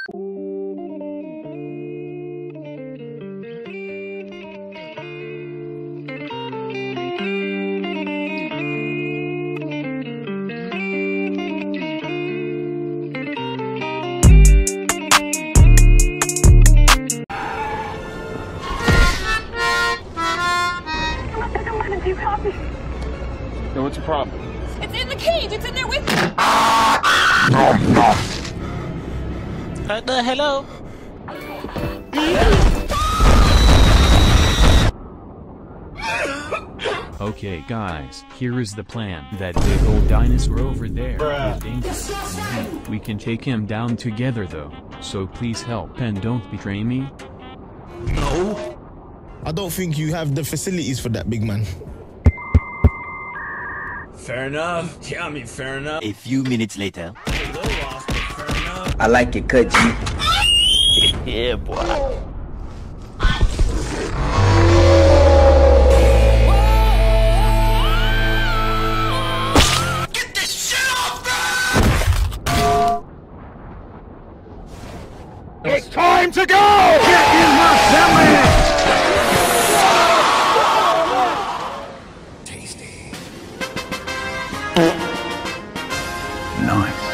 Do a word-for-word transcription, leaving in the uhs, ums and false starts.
Yo, what's the problem? It's in the cage! It's in there with me! No, no. Uh, uh, hello? Okay guys, here is the plan. That big old dinosaur over there Bruh. is dangerous. We can take him down together though, so please help and don't betray me. No. I don't think you have the facilities for that, big man. Fair enough. Yeah, I mean, fair enough. A few minutes later. I like it, cut G. Yeah, boy. Get this shit off me! It's time to go! Get in my belly! Tasty. Nice.